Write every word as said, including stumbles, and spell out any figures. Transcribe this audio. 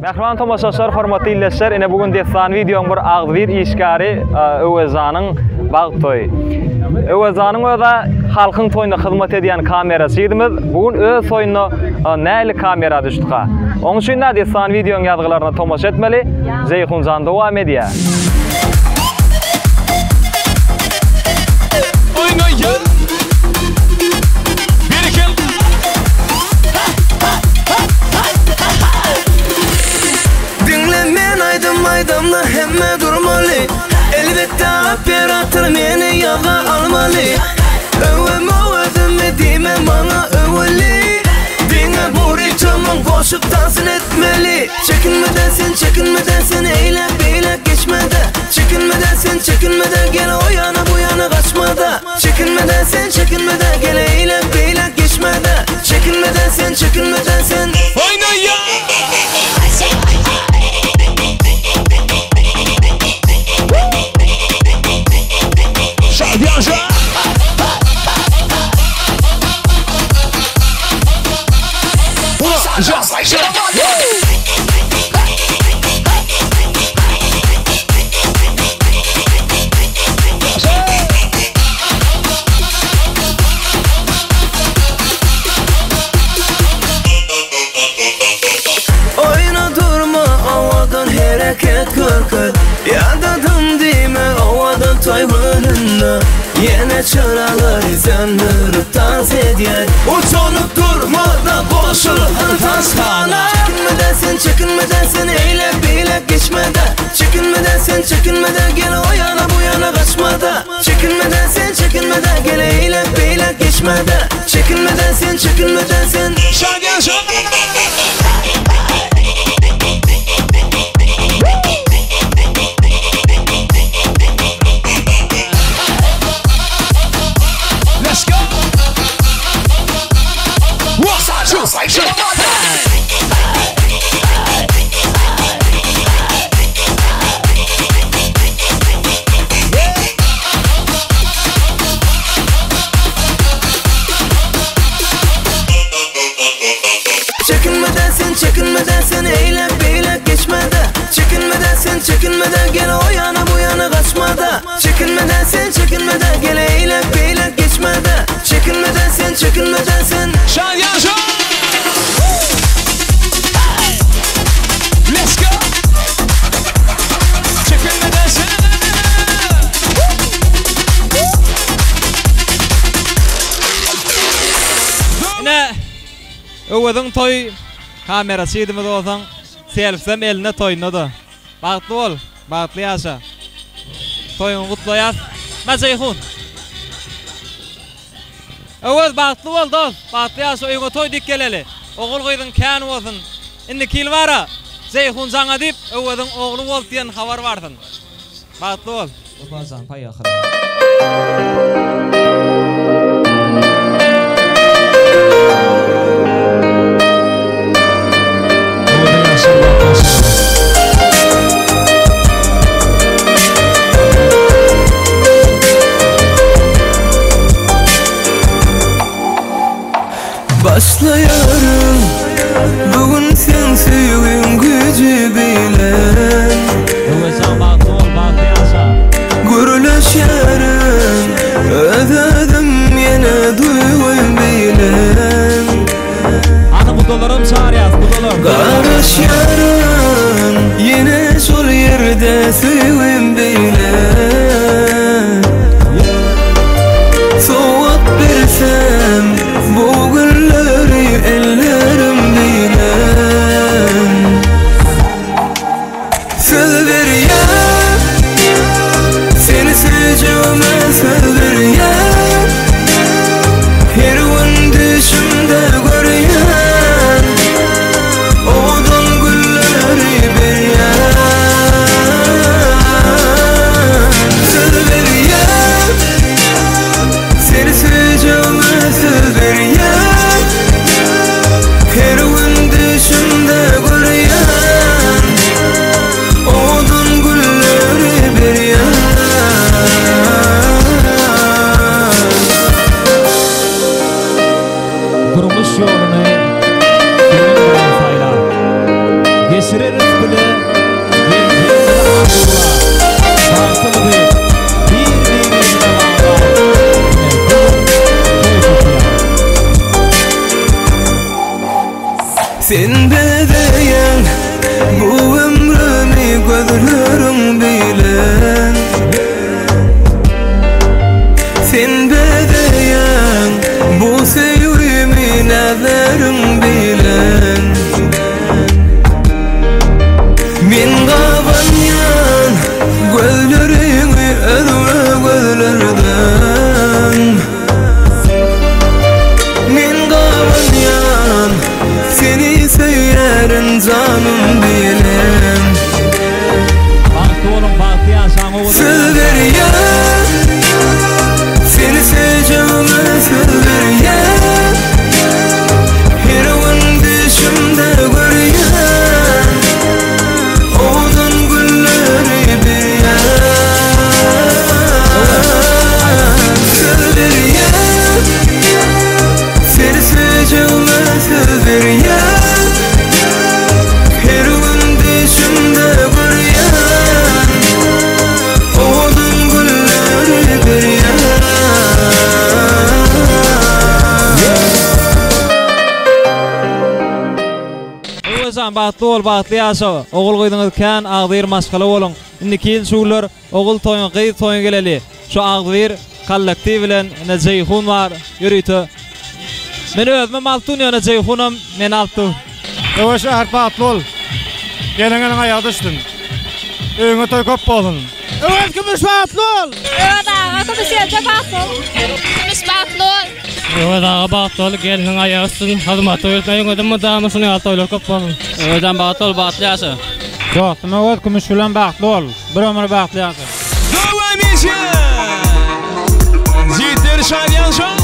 Mehriban tomaşaşlar hormatly illeşler, ene bugün destan videoň bir agdyr işgäri Öwezanyň bagtoy. Öwezanyň öýde halkyň toýuna hyzmat edýän kamerasy edimiz. Bugün öz toýuna näli kamera düşdüka. Onuň üçin de destan videoň ýazgylaryna tomaşa etmeli. Zeyhunjan dowam edýär. Maydamda hemme durmalı. Elbette operatör meni yaga almalı. Övüm övüm edime bana öveli. Dine buricamın koşup dansın etmeli. Çekinmeden sen çekinmeden sen eyle beyle geçmede. Çekinmeden sen çekinmeden gel o yana bu yana kaçmada. Çekinmeden sen çekinmeden gel eyle beyle geçmede. Çekinmeden sen çekinmeden sen oyna ya. Viaja! Uno, já sai, já oyna durma, havadan hareket kırkır. Yadadım dime, havadan toymanında. Yine çıralar izlendirip dans edyer. Uçanıp durmadan boşur taşkana. Çekinmeden sen çekinmeden sen eyle beyle geçmede. Çekinmeden sen çekinmeden gel o yana bu yana kaçmada. Çekinmeden sen çekinmeden gel eyle beyle geçmede. Çekinmeden sen çekinmeden sen şarkı şarkı. sai, sai. Çekinmeden sen çekinmeden sen eyle beyle geçmede. Çekinmeden sen çekinmeden gel o yana bu yana kaçmada. Çekinmeden sen çekinmeden gel eyle beyle geçmede. Çekinmeden sen çekinmeden sen şan yaşa. Let's go. Çekinmeden sen. Ne? Öwediň toy kamerasy edimi bolsaň, selfsem eline toýnady. Bagtly bol, bagtly ýaşa. Toýuň gutly ýaz. Mazeyhun. Öwed bagtly bol dost, bagtly ýaşa öýüňe toý dik geleli. Ogul goýdyň kän bolsun. Indi kil bara. Zeyhun jaňa dip öwediň ogly bol diýen habar bardyn. Bagtly bol. Bazaň paýaxyr. Başlayarım bugün sen sevgin gücü bilen. Öwezan bagtly bol, bagtly ýaşa. Gürleşerim ödedim yine duygum bilen. Ana budalarım çağır yaz, budalarım. Karışarım yine şol yerde sevgim bilen. Soğuk birsem bu gülleri ellerim bilen. Söz ver ya, seni seveceğime söz ver ya. Her gün düşümde görüyen odan gülleri bir ya. Öwezan bagtly bol, bagtly ýaşa. Ogul goýdyňyz kän agdyr maşgala bolun. Indiki şular ogul toýun, gyz toýun geleli. Şu agdyr kollektiv bilen ene Jeyhun var, ýürüýte. Men özüm Maltun ýöne Jeyhunam, men Altun. Öwes şäher bagtly bol. Geleňe aýagy düşdün. Öňe toý köp bolun. Öwes gümüş bagtly bol. Evet ağa, komiserce bagtly. Gümüş bagtly bol. Evet ağa bagtly bol, geleňe aýagy düşdün. Hazmat öýretmeň ödüm damy şuny alty oýlar köp bolun. Öwezan bagtly bol, bagtly ýaşa. Ýok, men gümüş bilen bagtly bol. Bir ömür bagtly ýaşa. Давай, Миша! Зитер Шаньяншан!